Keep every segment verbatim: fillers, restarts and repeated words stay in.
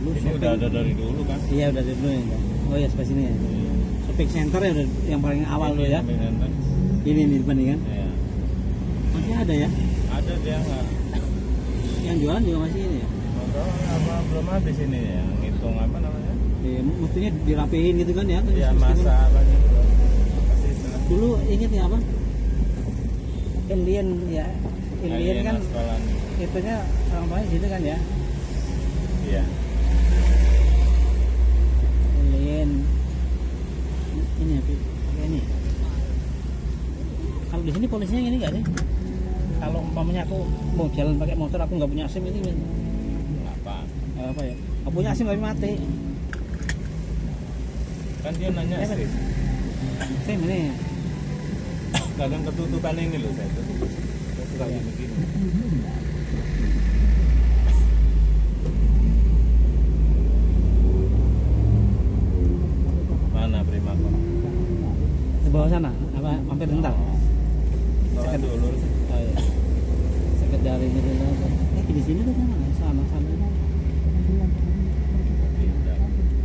dulu. Ini shopping. udah ada dari dulu kan? Iya udah dari dulu ya. Oh ya sebelah sini ya. Shopping center ya udah yang paling awal dulu ya. Ini nih depan nih kan? Iya. Masih ada ya? Ada dia nggak? Yang jualan juga masih ini ya? Motor apa belum habis ini ya? Ngitung apa namanya? Iya, mestinya dirapiin gitu kan ya? Iya masa apa gitu. Masih setengah. Dulu inget ya apa? Alien ya. Alien kan sekolahan. itunya orang tuanya situ kan ya? Iya. Alien ini apa? Ini. Kalau di sini polisinya ini nggak sih? Kalau umpamanya aku mau jalan pakai motor aku nggak punya SIM ini kan? Apa? Apa ya? Aku punya SIM tapi mati. Kan dia nanya Ya, sih. SIM ini. Kadang ketutupan ini loh saya tutup. Saya suka Ya. begini. Mana Primakon? Di bawah sana apa mampir bentar? Sekat dulu. Oh iya. Sekedar ini dulu. Eh di sini tuh sama sama sama. Pindah.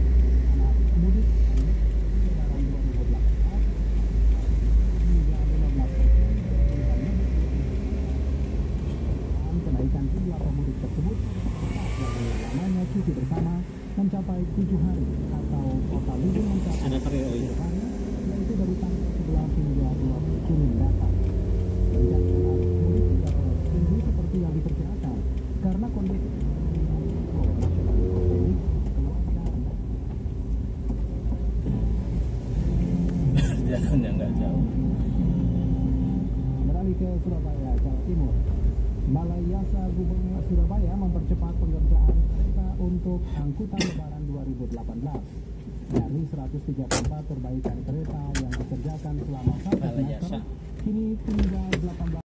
Kenaikan jumlah pemudik tersebut dari lamanya cuti bersama mencapai tujuh hari atau total libur mencapai Ada periode oh, iya. hari, yaitu dari tanggal sebelas hingga dua puluh Juni mendatang. Rencana mudik tidak terlalu tinggi seperti yang diperkirakan karena kondisi nasional ini kemudian Jalannya nggak jauh. beralih ke Surabaya, Jawa Timur. Balai Yasa Gubernur Surabaya mempercepat pengerjaan kereta untuk angkutan Lebaran dua ribu delapan belas. Dari seratus tiga puluh empat perbaikan kereta yang dikerjakan selama satu Balai semester, Yasa. kini tinggal delapan belas